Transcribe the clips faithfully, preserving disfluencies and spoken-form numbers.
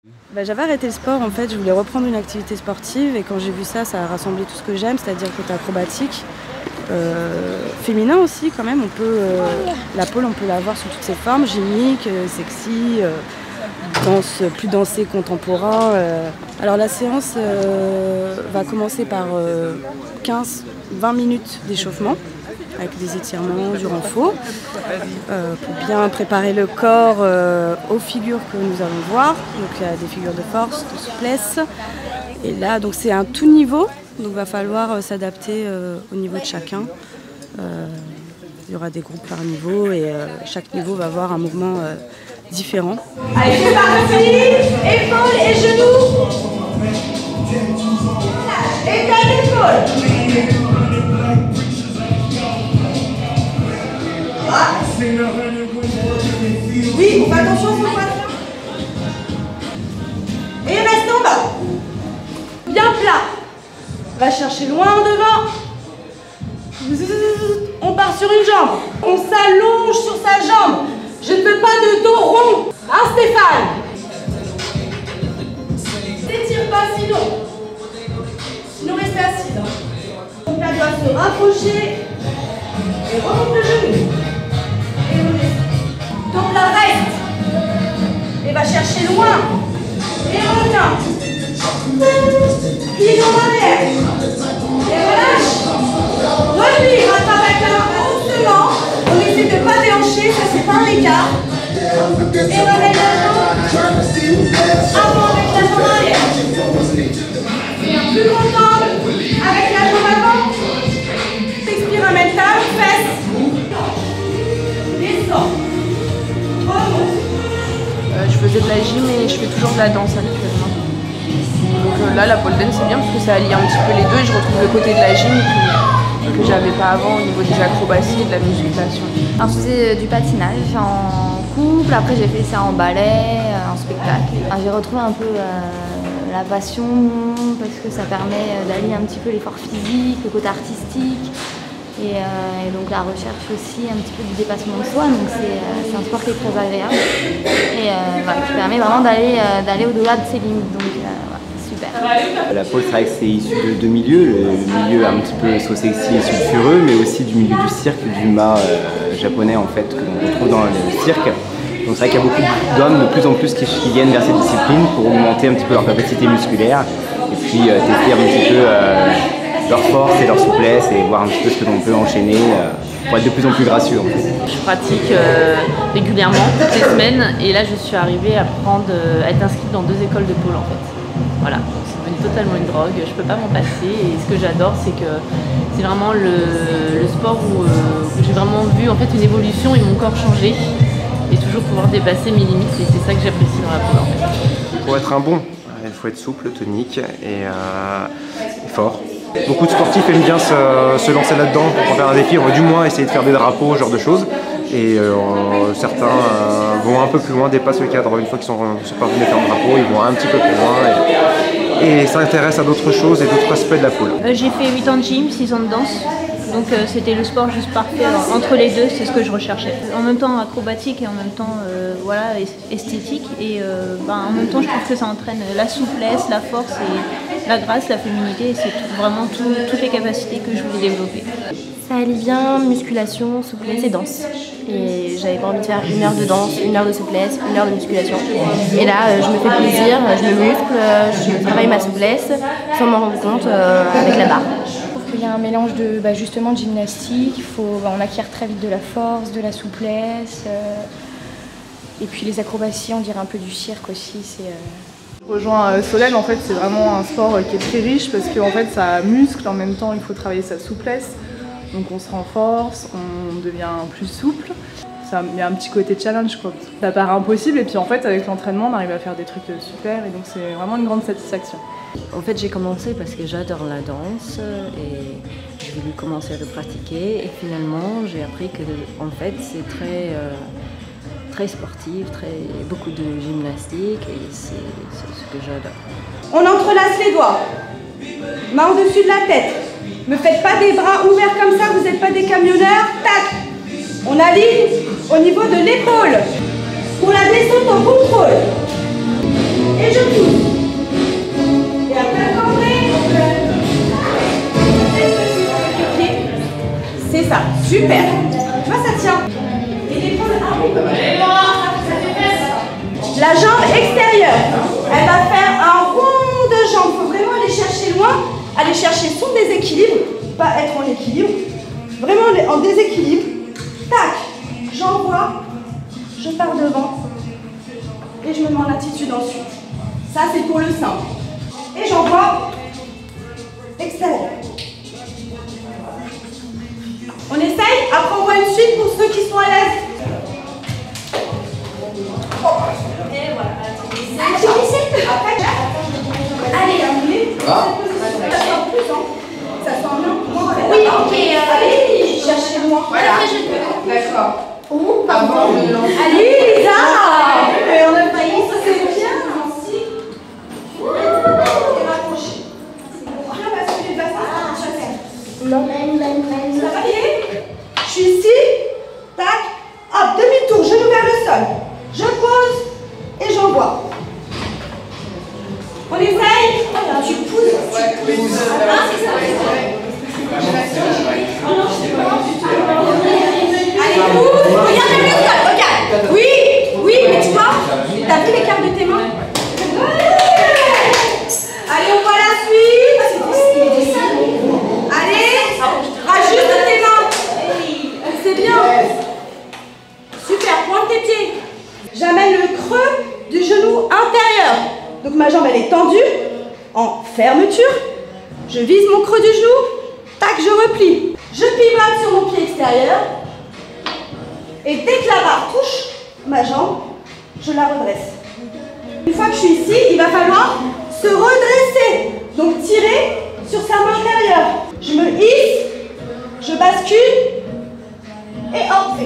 Bah, j'avais arrêté le sport, en fait, je voulais reprendre une activité sportive et quand j'ai vu ça, ça a rassemblé tout ce que j'aime, c'est-à-dire côté acrobatique, euh, féminin aussi quand même, on peut, euh, la pole on peut la voir sous toutes ses formes, gymnique, euh, sexy, euh, danse, plus dansée, contemporain. Euh. Alors la séance euh, va commencer par euh, quinze vingt minutes d'échauffement, avec des étirements, du renfort, euh, pour bien préparer le corps euh, aux figures que nous allons voir. Donc il y a des figures de force, de souplesse. Et là, donc c'est un tout niveau, donc il va falloir euh, s'adapter euh, au niveau de chacun. Euh, il y aura des groupes par niveau et euh, chaque niveau va avoir un mouvement euh, différent. Allez, c'est parti! Épaules et genoux! Et ta épaule! Ah. Oui, on fait attention au poids. Et reste en bas. Bien plat. Va chercher loin en devant. On part sur une jambe. On s'allonge sur sa jambe. Je ne veux pas de dos rond. Hein, Stéphane? N'étire pas sinon. Sinon, restez assise. Donc là, doit se rapprocher. Et remonte le genou. Et on est. Donc là, reste. Et va chercher loin. Et revient. Plie en arrière. Et relâche. Replie. Rattrape avec la main doucement. On essaie de ne pas déhancher. Ça, c'est pas un écart. Et remets la jambe. Avant avec la jambe arrière. Et plus longtemps. Avec la jambe avant. Expire un mental. Fesse. Descends. Remonte. Euh, je faisais de la gym et je fais toujours de la danse actuellement. Donc euh, là, la pole dance c'est bien parce que ça allie un petit peu les deux et je retrouve le côté de la gym que, que j'avais pas avant au niveau des acrobaties et de la musculation. Alors, je faisais du patinage en couple, après j'ai fait ça en ballet, en spectacle. J'ai retrouvé un peu euh, la passion parce que ça permet d'allier un petit peu l'effort physique, le côté artistique. Et, euh, et donc la recherche aussi un petit peu du dépassement de soi, donc c'est euh, un sport qui est très agréable et euh, voilà, qui permet vraiment d'aller euh, d'aller au-delà de ses limites, donc euh, voilà, super. La pole, c'est vrai que c'est issu de deux milieux, le milieu un petit peu so sexy et sulfureux, mais aussi du milieu du cirque, du ma euh, japonais en fait, que l'on retrouve dans le cirque. Donc c'est vrai qu'il y a beaucoup d'hommes de plus en plus qui, qui viennent vers cette discipline pour augmenter un petit peu leur capacité musculaire et puis euh, tester un petit peu euh, leur force et leur souplesse et voir un petit peu ce que l'on peut enchaîner euh, pour être de plus en plus gracieux. En fait. Je pratique euh, régulièrement, toutes les semaines, et là je suis arrivée à, prendre, euh, à être inscrite dans deux écoles de pole en fait. Voilà, c'est devenu totalement une drogue, je peux pas m'en passer et ce que j'adore c'est que c'est vraiment le, le sport où, euh, où j'ai vraiment vu en fait une évolution et mon corps changer et toujours pouvoir dépasser mes limites, et c'est ça que j'apprécie dans la pole en fait. Pour être un bon, il faut être souple, tonique et, euh, et fort. Beaucoup de sportifs aiment bien se, se lancer là-dedans pour faire un défi, on va du moins essayer de faire des drapeaux, ce genre de choses. Et euh, certains euh, vont un peu plus loin, dépassent le cadre. Une fois qu'ils sont, sont parvenus à faire un drapeau, ils vont un petit peu plus loin et, et s'intéressent à d'autres choses et d'autres aspects de la pole. Euh, J'ai fait huit ans de gym, six ans de danse. Donc euh, c'était le sport juste parfait. Entre les deux, c'est ce que je recherchais. En même temps acrobatique et en même temps euh, voilà, esthétique. Et euh, ben, en même temps, je trouve que ça entraîne la souplesse, la force et la grâce, la féminité. Et c'est vraiment tout, toutes les capacités que je voulais développer. Ça allie bien musculation, souplesse et danse. Et j'avais pas envie de faire une heure de danse, une heure de souplesse, une heure de musculation. Et là, euh, je me fais plaisir, je me muscle, je travaille ma souplesse sans m'en rendre compte euh, avec la barre. Il y a un mélange de, bah justement, de gymnastique, il faut, bah on acquiert très vite de la force, de la souplesse, euh, et puis les acrobaties, on dirait un peu du cirque aussi. C'est, euh... Je rejoins euh, Solène, en fait c'est vraiment un sport euh, qui est très riche parce qu'en fait ça muscle, en même temps il faut travailler sa souplesse, donc on se renforce, on devient plus souple. Ça met un petit côté challenge quoi. Ça paraît impossible et puis en fait avec l'entraînement on arrive à faire des trucs super et donc c'est vraiment une grande satisfaction. En fait j'ai commencé parce que j'adore la danse et j'ai voulu commencer à le pratiquer et finalement j'ai appris que en fait c'est très, euh, très sportif, très, beaucoup de gymnastique et c'est ce que j'adore. On entrelace les doigts, main au-dessus de la tête. Ne faites pas des bras ouverts comme ça, vous n'êtes pas des camionneurs. Tac. On aligne au niveau de l'épaule. Pour la descente en contrôle. Et je La jambe extérieure, elle va faire un rond de jambe. Il faut vraiment aller chercher loin, aller chercher son déséquilibre, pas être en équilibre. Vraiment en déséquilibre. Tac, j'envoie, je pars devant et je me mets en attitude ensuite. Ça, c'est pour le simple. Et j'envoie extérieur. On essaye, après on voit une suite pour ceux qui sont à l'aise. Et voilà. Après, allez, allez. Ça sort plus, hein. Ça sort bien. Oui, ok. Allez, cherchez moi. Voilà. D'accord. Oh, pardon. Allez, Lisa. On a failli, ça c'est bien. Merci. Rapprochez. Rien basculer de bassin. Non, même, même, même. Ça va aller? Je suis ici. Tac. Hop, demi-tour, genou vers le sol. Je pose et j'envoie. On essaye? Tu pousses. Tu pousses. Ah, c'est ça. Allez, pousse. Regarde le sol. Regarde. Oui, oui, mais tu vois, t'as vu l'écart de tes mains? Allez, on voit la suite. Allez, rajoute tes mains. C'est bien. Super, pointe tes pieds. J'amène le creux du genou intérieur. Donc ma jambe elle est tendue, en fermeture. Je vise mon creux du genou. Tac, je replie. Je pivote sur mon pied extérieur. Et dès que la barre touche ma jambe, je la redresse. Une fois que je suis ici, il va falloir se redresser. Donc tirer sur sa main intérieure. Je me hisse, je bascule et hop.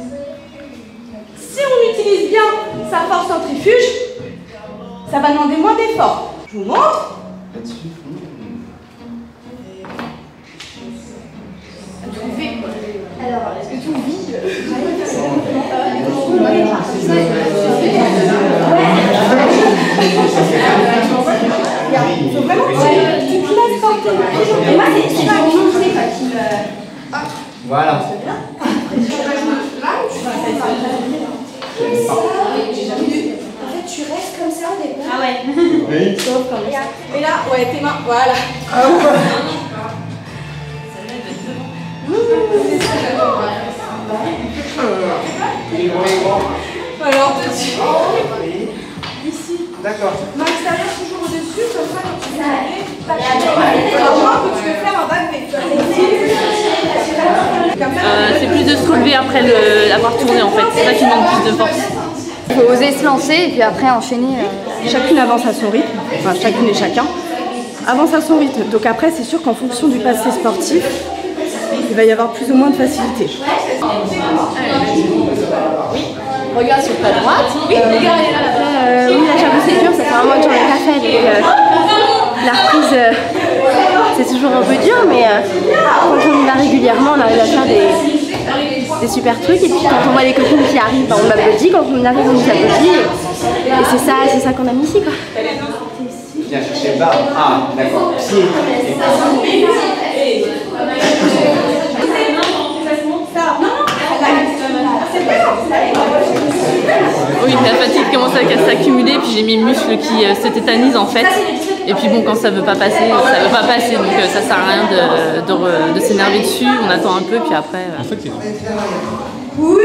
Si on utilise bien sa force centrifuge, ça va demander moins d'efforts. Je vous montre. Alors, est-ce que tout vide? Il faut vraiment que tu te laisses porter. Et moi, c'est pas une chose qui me... Voilà. C'est bien. Là, tu vas faire ça. En fait, tu restes comme ça au départ. Ah ouais. Oui. Sauf comme ça. Et là, ouais, tes mains, voilà. Ah ouais. Alors, dessus. Ici. D'accord. Main extérieure toujours au-dessus, comme ça, quand tu fais alors, moi, que tu veux faire un back euh, C'est plus de se relever après l'avoir tourné en fait. C'est ça qui demande plus de force. Il faut oser se lancer et puis après enchaîner. Euh... Chacune avance à son rythme, enfin chacune et chacun avance à son rythme. Donc après, c'est sûr qu'en fonction du passé sportif, il va y avoir plus ou moins de facilité. Oui. Regarde sur ta droite. Oui, regarde. Euh, oui, la jambe c'est dur, ça fait un mois que j'en ai pas fait. Donc, euh, la reprise, euh, c'est toujours un peu dur, mais euh, quand on y va régulièrement, on arrive à faire des, des super trucs. Et puis quand on voit les copines qui arrivent, ben, on m'applaudit. Quand on arrive, on nous applaudit. Et, et c'est ça, c'est ça qu'on aime ici, quoi. Viens chercher le bas. Ah, d'accord. Pied. Oui, la fatigue commence à s'accumuler, puis j'ai mes muscles qui euh, se tétanisent en fait. Et puis bon, quand ça veut pas passer, ça veut pas passer, donc euh, ça sert à rien de, de, de s'énerver dessus. On attend un peu, puis après. Euh... En fait, il... Oui.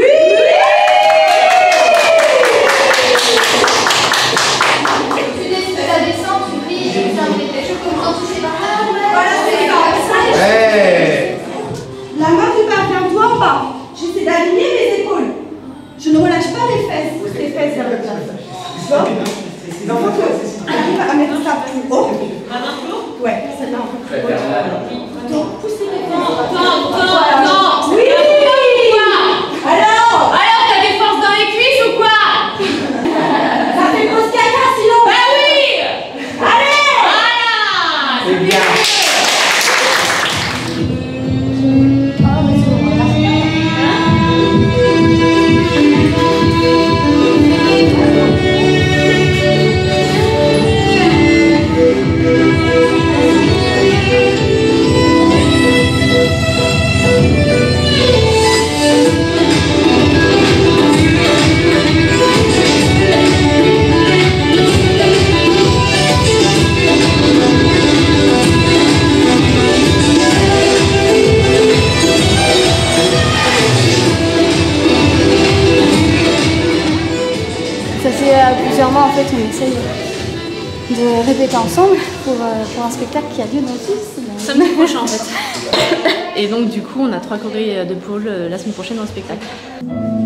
Ouais. La main du bas vient toi en bas. J'essaie d'aligner mes épaules. Je ne relâche pas les fesses. Pousse les fesses vers le plafond. Stop. Il faut que j'arrive à mettre ça plus haut. Ouais, c'est là en fait. Donc, poussez les fesses. Non, non, non. Oui. Alors. Alors, t'as des Et à plusieurs mois, en fait, on essaye de répéter ensemble pour, euh, pour un spectacle qui a lieu dans six. Samedi prochain en fait. Et donc du coup, on a trois chorés de pôle la semaine prochaine dans le spectacle.